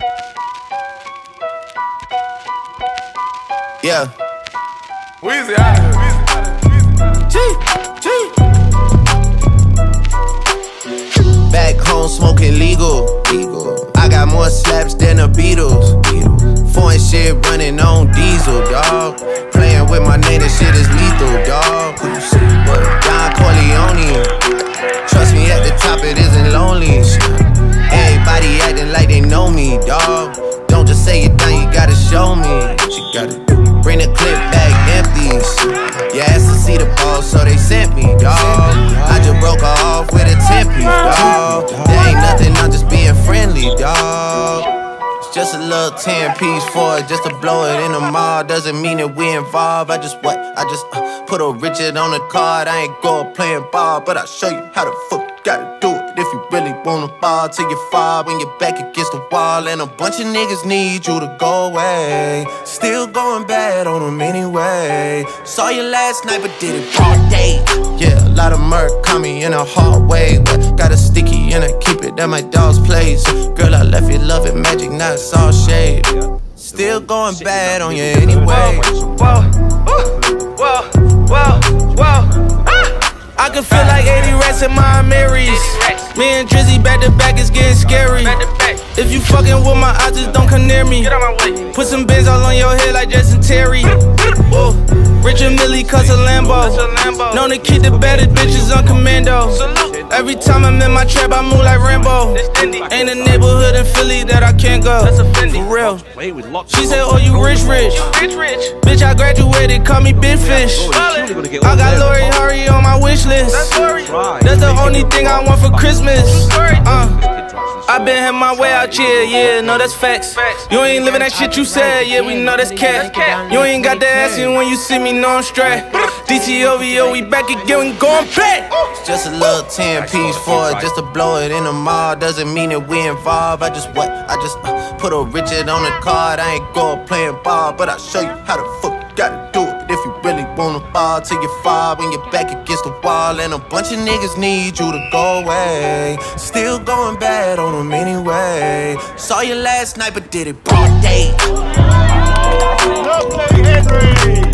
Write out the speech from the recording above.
Yeah. Weezy out of here. Back home smoking legal. I got more slaps than the Beatles. Foreign shit running on diesel, dawg. Playing with my name, that shit is lethal, dawg. Don Corleone. Trust me, at the top it isn't lonely. Everybody acting like they know me, dawg. Don't just say it down, you gotta show me. You gotta bring the clip back empty. You asked to see the ball, so they sent me, dawg. I just broke her off with a 10-piece, dawg. There ain't nothing, I'm just being friendly, dawg. It's just a little 10-piece for it, just to blow it in the mall. Doesn't mean that we involved. I just put a Richard on the card. I ain't go playing ball, but I'll show you how the fuck you gotta do it. If you really wanna ball till you fall when you're back against the wall. And a bunch of niggas need you to go away. Still going bad on them anyway. Saw you last night but did it all day. Yeah, a lot of murk caught me in a hard way. Got a sticky and I keep it at my dog's place. Girl, I left you loving magic, not it's all shade. Still going bad on you anyway. Whoa, whoa, whoa, whoa. I can feel like 80 rats in my Marys. Me and Drizzy back to back, it's getting scary. If you fucking with my eyes, just don't come near me. Put some bins all on your head like Justin Terry. Whoa. Richard Millie cause a Lambo. Known to keep the better bitches on commando. Every time I'm in my trap, I move like Rambo. Ain't a neighborhood in Philly that I can't go. For real. She said, oh, you rich. Bitch, I graduated, call me Big Fish. I got Lori Harvey on my wish list. That's the only thing I want for Christmas. I been had my way out here, yeah, no, that's facts. You ain't living that shit you said, yeah, we know that's cat. You ain't got that ass in when you see me, no, I'm straight. DTOVO, we back again, we going back. It's just a little 10-piece for it, just to blow it in the mall. Doesn't mean that we involved. I just put a Richard on the card. I ain't go playing ball, but I'll show you how the fuck you gotta do it. If you really wanna ball till you fall when you're back against the wall. And a bunch of niggas need you to go away. Still going bad on them anyway. Saw you last night but did it broad day. No play, Henry.